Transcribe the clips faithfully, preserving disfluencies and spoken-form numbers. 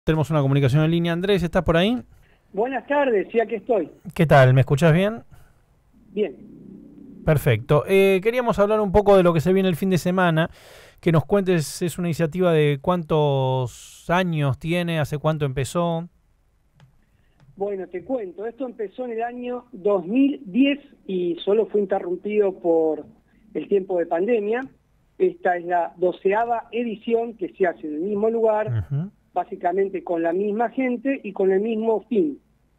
Tenemos una comunicación en línea. Andrés, ¿estás por ahí? Buenas tardes, sí, aquí estoy. ¿Qué tal? ¿Me escuchás bien? Bien. Perfecto. Eh, queríamos hablar un poco de lo que se viene el fin de semana. Que nos cuentes, es una iniciativa de cuántos años tiene, hace cuánto empezó. Bueno, te cuento, esto empezó en el año dos mil diez y solo fue interrumpido por el tiempo de pandemia. Esta es la doceava edición que se hace en el mismo lugar, uh-huh. básicamente con la misma gente y con el mismo fin.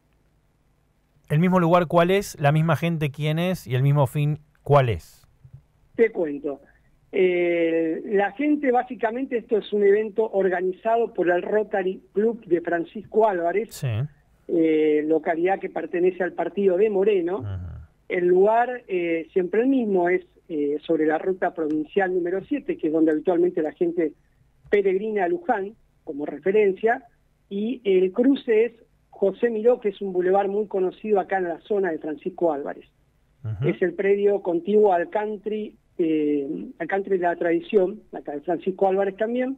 ¿El mismo lugar cuál es? ¿La misma gente quién es? ¿Y el mismo fin cuál es? Te cuento. Eh, la gente, básicamente, esto es un evento organizado por el Rotary Club de Francisco Álvarez, sí. eh, localidad que pertenece al partido de Moreno. Uh-huh. El lugar, eh, siempre el mismo, es eh, sobre la ruta provincial número siete, que es donde habitualmente la gente peregrina a Luján, como referencia, y el cruce es José Miró, que es un bulevar muy conocido acá en la zona de Francisco Álvarez. Uh-huh. Es el predio contiguo al country, eh, al country de la tradición, acá de Francisco Álvarez también,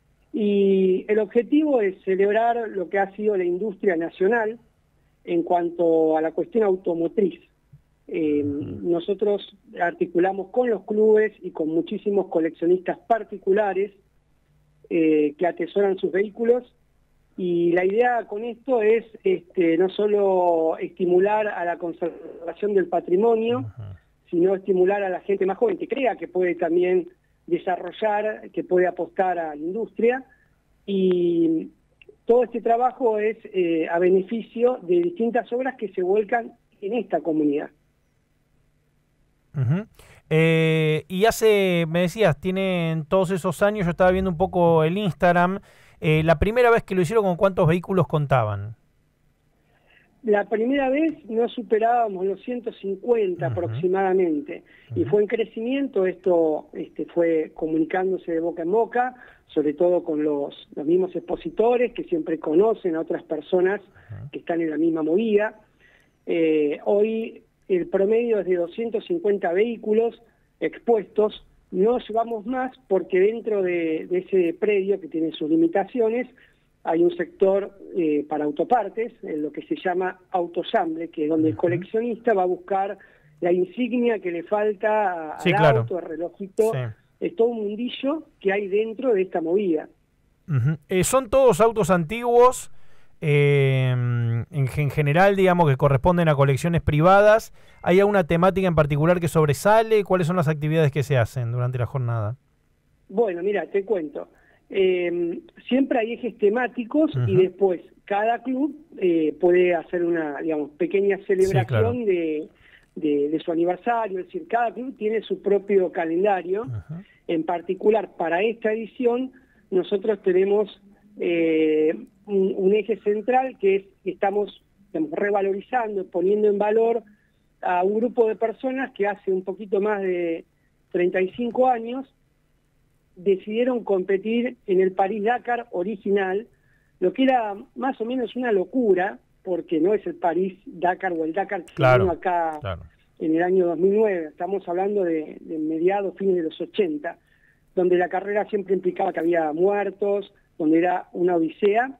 y el objetivo es celebrar lo que ha sido la industria nacional en cuanto a la cuestión automotriz. Eh, uh-huh. Nosotros articulamos con los clubes y con muchísimos coleccionistas particulares eh, que atesoran sus vehículos. Y la idea con esto es este, no solo estimular a la conservación del patrimonio, uh-huh. sino estimular a la gente más joven que crea que puede también desarrollar, que puede apostar a la industria. Y todo este trabajo es eh, a beneficio de distintas obras que se vuelcan en esta comunidad. Uh-huh. Eh, y hace, me decías, tienen todos esos años, yo estaba viendo un poco el Instagram. Eh, la primera vez que lo hicieron, ¿con cuántos vehículos contaban? La primera vez no superábamos los ciento cincuenta uh-huh. aproximadamente, uh-huh. y fue en crecimiento. Esto este, fue comunicándose de boca en boca, sobre todo con los, los mismos expositores que siempre conocen a otras personas uh-huh. que están en la misma movida. Eh, hoy el promedio es de doscientos cincuenta vehículos expuestos. No llevamos más porque dentro de, de ese predio, que tiene sus limitaciones, hay un sector eh, para autopartes, en lo que se llama autosamble, que es donde el coleccionista va a buscar la insignia que le falta sí, al claro. auto, al relojito. Sí. Es todo un mundillo que hay dentro de esta movida. Uh-huh. Eh, ¿Son todos autos antiguos, eh, en, en general, digamos, que corresponden a colecciones privadas? ¿Hay alguna temática en particular que sobresale? ¿Cuáles son las actividades que se hacen durante la jornada? Bueno, mira, te cuento. Eh, siempre hay ejes temáticos uh-huh. y después cada club eh, puede hacer una, digamos, pequeña celebración sí, claro. de, de, de su aniversario. Es decir, cada club tiene su propio calendario. Uh-huh. En particular, para esta edición, nosotros tenemos eh, un, un eje central que es que estamos digamos, revalorizando, poniendo en valor a un grupo de personas que hace un poquito más de treinta y cinco años decidieron competir en el París-Dakar original, lo que era más o menos una locura, porque no es el París-Dakar o el Dakar que claro, vino acá claro. en el año dos mil nueve, estamos hablando de, de mediados, fines de los ochenta, donde la carrera siempre implicaba que había muertos, donde era una odisea,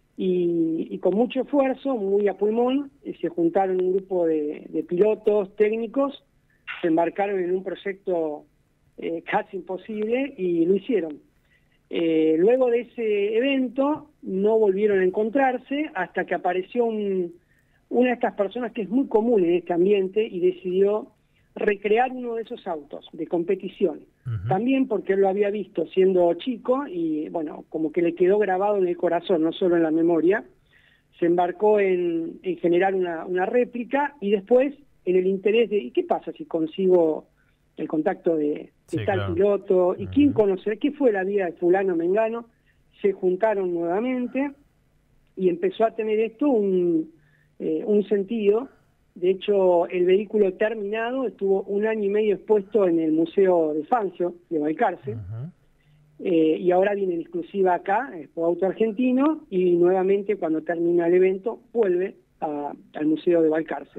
y, y con mucho esfuerzo, muy a pulmón, se juntaron un grupo de, de pilotos técnicos, se embarcaron en un proyecto eh, casi imposible y lo hicieron. Eh, luego de ese evento no volvieron a encontrarse hasta que apareció un, una de estas personas que es muy común en este ambiente y decidió recrear uno de esos autos de competición. Uh-huh. También porque él lo había visto siendo chico y, bueno, como que le quedó grabado en el corazón, no solo en la memoria. Se embarcó en, en generar una, una réplica y después en el interés de, ¿y qué pasa si consigo el contacto de, de sí, tal claro. piloto? ¿Y uh-huh. quién conoce? ¿Qué fue la vida de fulano mengano? Se juntaron nuevamente y empezó a tener esto un, eh, un sentido. De hecho, el vehículo terminado estuvo un año y medio expuesto en el Museo de Fangio, de Balcarce, uh-huh. eh, y ahora viene en exclusiva acá, Expo Auto Argentino, y nuevamente cuando termina el evento vuelve a, al Museo de Balcarce.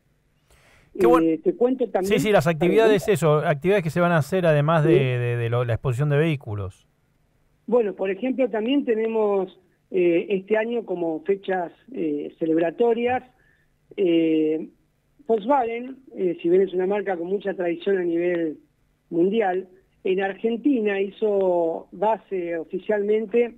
Qué bueno. Eh, te cuento también... Sí, sí, las actividades, eso, actividades que se van a hacer además de, sí. de, de lo, la exposición de vehículos. Bueno, por ejemplo, también tenemos eh, este año como fechas eh, celebratorias. Eh, Volkswagen, eh, si bien es una marca con mucha tradición a nivel mundial, en Argentina hizo base oficialmente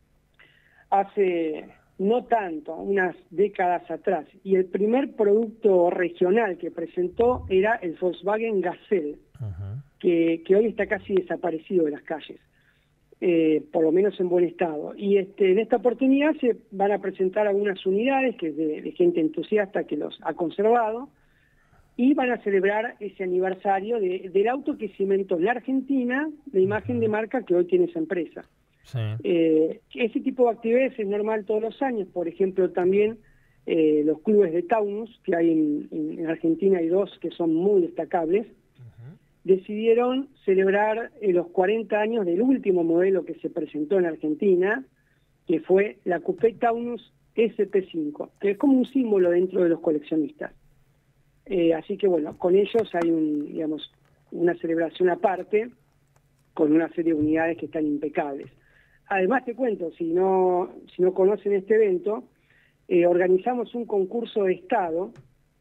hace no tanto, unas décadas atrás, y el primer producto regional que presentó era el Volkswagen Gazelle, uh-huh. que, que hoy está casi desaparecido de las calles, eh, por lo menos en buen estado. Y este, en esta oportunidad se van a presentar algunas unidades que es de, de gente entusiasta que los ha conservado, y van a celebrar ese aniversario de, del auto que cimentó en la Argentina la imagen de marca que hoy tiene esa empresa. Sí. Eh, ese tipo de actividades es normal todos los años. Por ejemplo, también eh, los clubes de Taunus, que hay en, en, en Argentina hay dos que son muy destacables, uh-huh. decidieron celebrar eh, los cuarenta años del último modelo que se presentó en Argentina, que fue la Coupé Taunus S P cinco, que es como un símbolo dentro de los coleccionistas. Eh, así que bueno, con ellos hay un, digamos, una celebración aparte, con una serie de unidades que están impecables. Además te cuento, si no, si no conocen este evento, eh, organizamos un concurso de Estado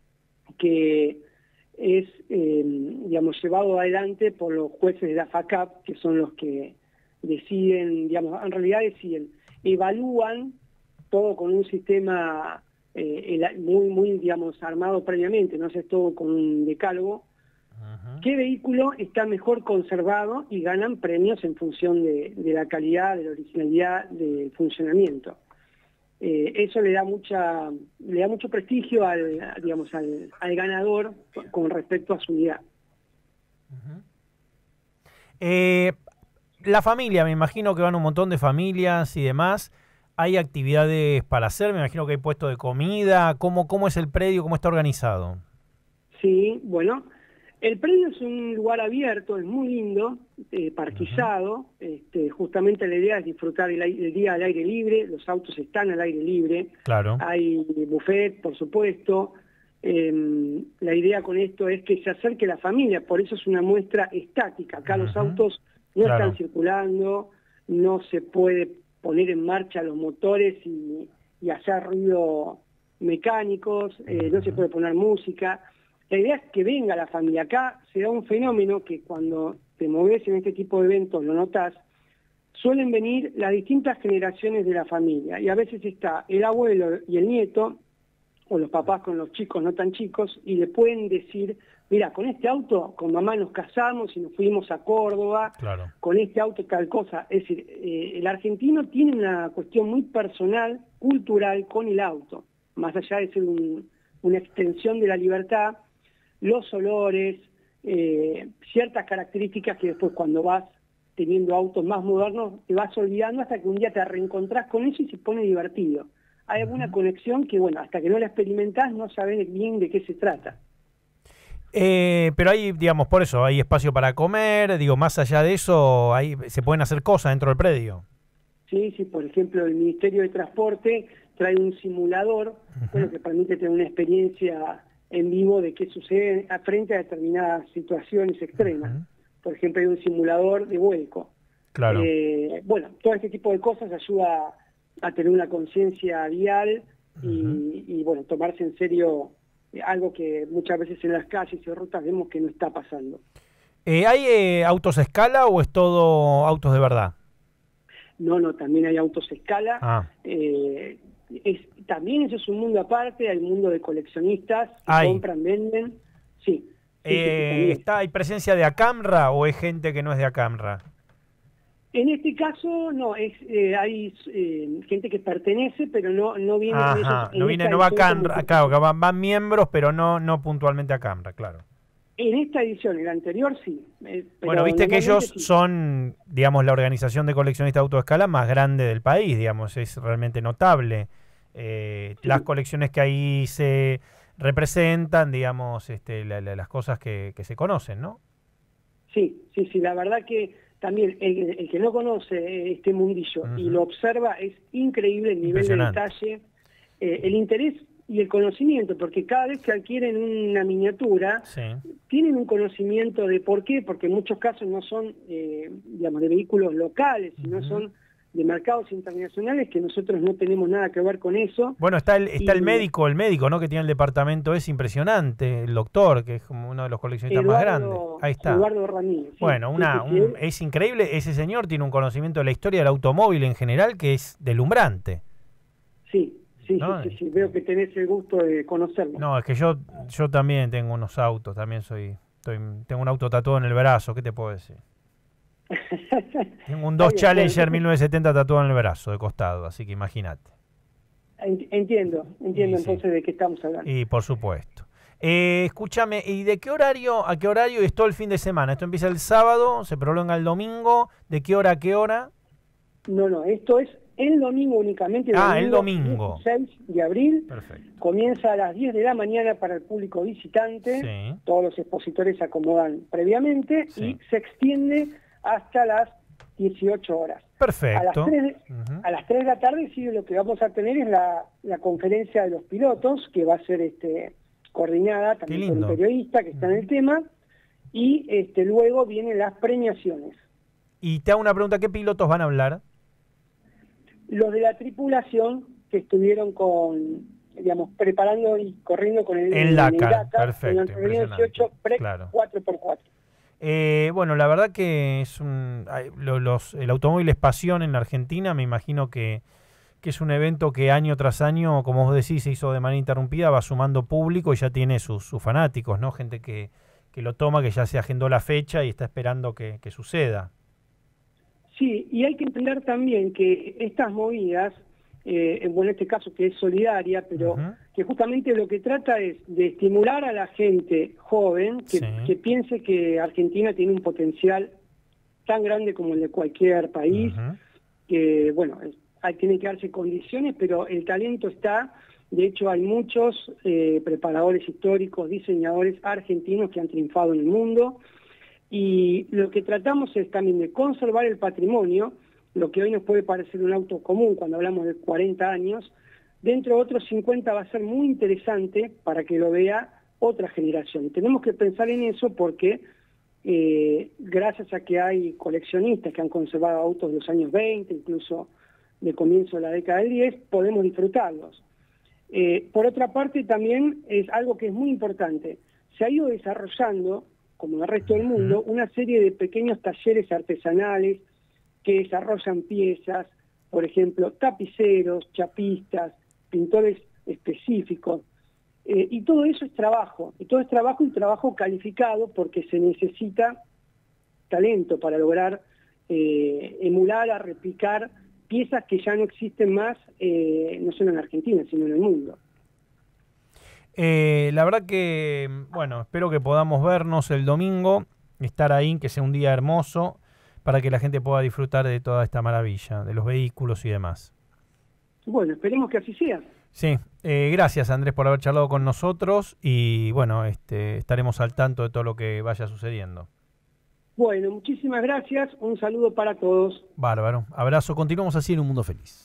que es, eh, digamos, llevado adelante por los jueces de la FACAP, que son los que deciden, digamos, en realidad deciden, evalúan todo con un sistema eh, muy, muy, digamos, armado previamente, no es todo con un decálogo. Uh-huh. ¿Qué vehículo está mejor conservado? Y ganan premios en función de, de la calidad, de la originalidad, del funcionamiento. Eh, eso le da mucha, le da mucho prestigio al, digamos, al, al ganador con respecto a su unidad. Uh-huh. Eh, la familia, me imagino que van un montón de familias y demás. ¿Hay actividades para hacer? Me imagino que hay puesto de comida. ¿Cómo, cómo es el predio? ¿Cómo está organizado? Sí, bueno, el predio es un lugar abierto, es muy lindo, eh, parquizado. Uh-huh. este, justamente la idea es disfrutar el, el día al aire libre, los autos están al aire libre. Claro. Hay buffet, por supuesto. Eh, la idea con esto es que se acerque la familia, por eso es una muestra estática. Acá uh-huh. los autos no claro. están circulando, no se puede poner en marcha los motores y, y hacer ruido mecánicos, eh, no se puede poner música. La idea es que venga la familia. Acá se da un fenómeno que cuando te moves en este tipo de eventos lo notas, suelen venir las distintas generaciones de la familia, y a veces está el abuelo y el nieto, o los papás con los chicos no tan chicos, y le pueden decir, mira, con este auto, con mamá nos casamos y nos fuimos a Córdoba, claro. con este auto tal cosa. Es decir, eh, el argentino tiene una cuestión muy personal, cultural con el auto, más allá de ser un, una extensión de la libertad, los olores, eh, ciertas características que después cuando vas teniendo autos más modernos te vas olvidando hasta que un día te reencontrás con eso y se pone divertido. Hay alguna conexión que, bueno, hasta que no la experimentás no sabés bien de qué se trata. Eh, pero hay, digamos, por eso, hay espacio para comer, digo, más allá de eso, hay, se pueden hacer cosas dentro del predio. Sí, sí, por ejemplo, el Ministerio de Transporte trae un simulador, uh-huh. bueno, que permite tener una experiencia en vivo de qué sucede frente a determinadas situaciones extremas. Uh-huh. Por ejemplo, hay un simulador de vuelco. Claro. Eh, bueno, todo este tipo de cosas ayuda a tener una conciencia vial y, uh-huh. y, bueno, tomarse en serio algo que muchas veces en las calles y rutas vemos que no está pasando. Eh, ¿Hay eh, autos a escala o es todo autos de verdad? No, no, también hay autos a escala. Ah. Eh, es, también eso es un mundo aparte, hay un mundo de coleccionistas que hay. compran, venden. Sí. Eh, sí, está, ¿Hay presencia de Acamra o es gente que no es de Acamra? En este caso, no, es eh, hay eh, gente que pertenece, pero no, no viene Ajá, de ellos. No viene, no va a Acamra, claro, que van, van miembros, pero no, no puntualmente a Acamra, claro. En esta edición, en la anterior sí. Eh, pero bueno, viste que ellos sí. son, digamos, la organización de coleccionistas de auto a escala más grande del país, digamos, es realmente notable. Eh, sí. Las colecciones que ahí se representan, digamos, este, la, la, las cosas que, que se conocen, ¿no? Sí, sí, sí, la verdad que también el, el que no conoce este mundillo uh-huh. y lo observa, es increíble el nivel de detalle, eh, el interés y el conocimiento, porque cada vez que adquieren una miniatura, sí. tienen un conocimiento de por qué, porque en muchos casos no son, eh, digamos, de vehículos locales, sino uh-huh. son de mercados internacionales que nosotros no tenemos nada que ver con eso. Bueno, está el está y, el médico, el médico, ¿no? Que tiene el departamento, es impresionante, el doctor, que es como uno de los coleccionistas Eduardo, más grandes. Ahí está. Eduardo Ramírez. Sí, bueno, una, sí, sí, un, es increíble, ese señor tiene un conocimiento de la historia del automóvil en general que es deslumbrante. Sí, sí, ¿no? sí, sí, sí, veo que tenés el gusto de conocerlo. No, es que yo yo también tengo unos autos, también soy, estoy, tengo un auto tatuado en el brazo, ¿qué te puedo decir? Tengo un Dodge Challenger mil novecientos setenta tatuado en el brazo, de costado, así que imagínate. Entiendo, entiendo y, entonces sí. de qué estamos hablando. Y por supuesto. Eh, escúchame, ¿y de qué horario a qué horario es todo el fin de semana? ¿Esto empieza el sábado, se prolonga el domingo? ¿De qué hora a qué hora? No, no, esto es el domingo únicamente. El ah, domingo, el domingo. dieciséis de abril. Perfecto. Comienza a las diez de la mañana para el público visitante. Sí. Todos los expositores se acomodan previamente Sí. y se extiende hasta las dieciocho horas. Perfecto. A las, tres, uh-huh. a las tres de la tarde sí lo que vamos a tener es la, la conferencia de los pilotos, que va a ser este, coordinada también por un periodista que está uh-huh. en el tema, y este, luego vienen las premiaciones. Y te hago una pregunta, ¿qué pilotos van a hablar? Los de la tripulación que estuvieron con, digamos, preparando y corriendo con el en Dakar, Dakar, perfecto, en el dieciocho Prec claro. cuatro por cuatro. Eh, bueno, la verdad que es un, los, los, el automóvil es pasión en la Argentina, me imagino que, que es un evento que año tras año, como vos decís, se hizo de manera interrumpida, va sumando público y ya tiene sus, sus fanáticos, ¿no? Gente que, que lo toma, que ya se agendó la fecha y está esperando que, que suceda. Sí, y hay que entender también que estas movidas, eh, bueno, en este caso que es solidaria, pero uh-huh. que justamente lo que trata es de estimular a la gente joven que, sí. que piense que Argentina tiene un potencial tan grande como el de cualquier país, uh-huh. que, bueno, hay, tienen que darse condiciones, pero el talento está. De hecho, hay muchos eh, preparadores históricos, diseñadores argentinos que han triunfado en el mundo. Y lo que tratamos es también de conservar el patrimonio, lo que hoy nos puede parecer un auto común cuando hablamos de cuarenta años, dentro de otros cincuenta va a ser muy interesante para que lo vea otra generación. Y tenemos que pensar en eso porque eh, gracias a que hay coleccionistas que han conservado autos de los años veinte, incluso de comienzo de la década del diez, podemos disfrutarlos. Eh, por otra parte, también es algo que es muy importante. Se ha ido desarrollando, como el resto del mundo, una serie de pequeños talleres artesanales que desarrollan piezas, por ejemplo, tapiceros, chapistas, pintores específicos, eh, y todo eso es trabajo, y todo es trabajo y trabajo calificado porque se necesita talento para lograr eh, emular, a replicar piezas que ya no existen más, eh, no solo en Argentina, sino en el mundo. Eh, la verdad que, bueno, espero que podamos vernos el domingo, estar ahí, que sea un día hermoso, para que la gente pueda disfrutar de toda esta maravilla, de los vehículos y demás. Bueno, esperemos que así sea. Sí, eh, gracias Andrés por haber charlado con nosotros y bueno, este, estaremos al tanto de todo lo que vaya sucediendo. Bueno, muchísimas gracias, un saludo para todos. Bárbaro, abrazo, continuamos así en Un Mundo Feliz.